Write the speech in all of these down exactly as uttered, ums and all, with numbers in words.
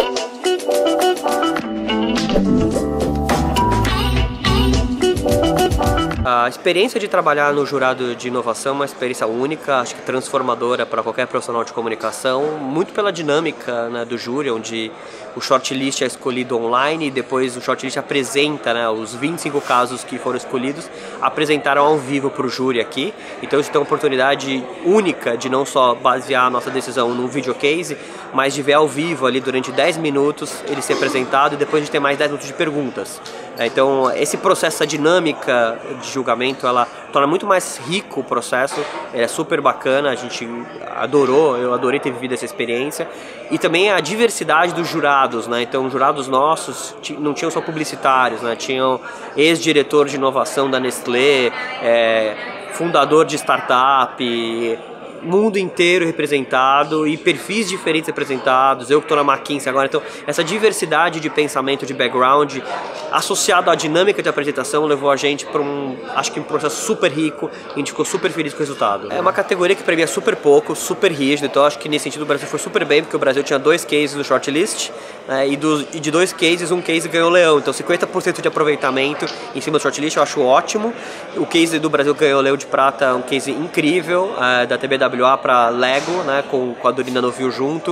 A experiência de trabalhar no jurado de inovação é uma experiência única, acho que transformadora para qualquer profissional de comunicação, muito pela dinâmica, né, do júri, onde o shortlist é escolhido online e depois o shortlist apresenta, né, os vinte e cinco casos que foram escolhidos, apresentaram ao vivo para o júri aqui. Então isso tem uma oportunidade única de não só basear a nossa decisão num videocase, mas de ver ao vivo ali durante dez minutos ele ser apresentado e depois a gente tem mais dez minutos de perguntas. Então esse processo, essa dinâmica de julgamento, ela torna muito mais rico o processo, é super bacana, a gente adorou, eu adorei ter vivido essa experiência. E também a diversidade dos jurados, né? Então jurados nossos não tinham só publicitários, né? Tinham ex-diretor de inovação da Nestlé, é, fundador de startup, mundo inteiro representado e perfis diferentes representados, eu que estou na McKinsey agora, então essa diversidade de pensamento, de background, associado à dinâmica de apresentação, levou a gente para um, acho que um processo super rico, e a gente ficou super feliz com o resultado. É uma categoria que para mim é super pouco, super rígido, então acho que nesse sentido o Brasil foi super bem, porque o Brasil tinha dois cases no shortlist, né, e, do, e de dois cases, um case ganhou o leão, então cinquenta por cento de aproveitamento em cima do shortlist, eu acho ótimo. O case do Brasil ganhou o leão de prata, um case incrível, é, da T B W A para Lego, né, com, com a Dorina Novil junto,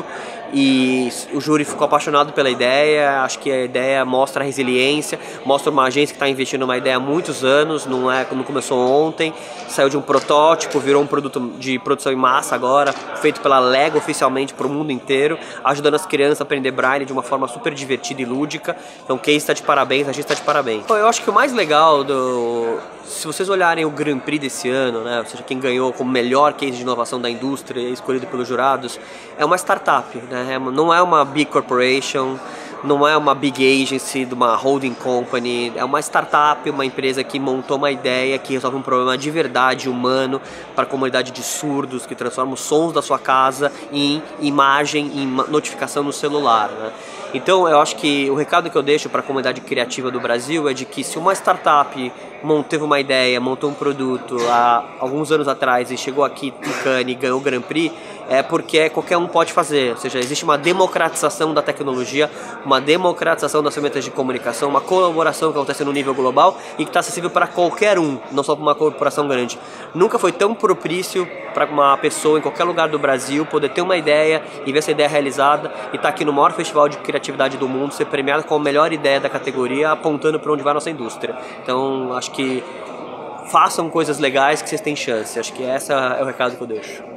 e o júri ficou apaixonado pela ideia. Acho que a ideia mostra a resiliência, mostra uma agência que está investindo numa ideia há muitos anos, não, é, não começou ontem, saiu de um protótipo, virou um produto de produção em massa agora, feito pela Lego oficialmente para o mundo inteiro, ajudando as crianças a aprender Braille de uma forma super divertida e lúdica. Então o case está de parabéns, a gente está de parabéns. Bom, eu acho que o mais legal do... se vocês olharem o Grand Prix desse ano, né, ou seja, quem ganhou como melhor case de inovação da indústria, escolhido pelos jurados, é uma startup, né? Não é uma big corporation, não é uma big agency de uma holding company, é uma startup, uma empresa que montou uma ideia que resolve um problema de verdade humano para a comunidade de surdos, que transforma os sons da sua casa em imagem, em notificação no celular, né? Então eu acho que o recado que eu deixo para a comunidade criativa do Brasil é de que se uma startup teve uma ideia, montou um produto há alguns anos atrás e chegou aqui em Cannes e ganhou o Grand Prix, é porque qualquer um pode fazer, ou seja, existe uma democratização da tecnologia, uma democratização das ferramentas de comunicação, uma colaboração que acontece no nível global e que está acessível para qualquer um, não só para uma corporação grande. Nunca foi tão propício para uma pessoa em qualquer lugar do Brasil poder ter uma ideia e ver essa ideia realizada e estar aqui no maior festival de criatividade do mundo, ser premiado com a melhor ideia da categoria, apontando para onde vai a nossa indústria. Então, acho que façam coisas legais que vocês têm chance. Acho que esse é o recado que eu deixo.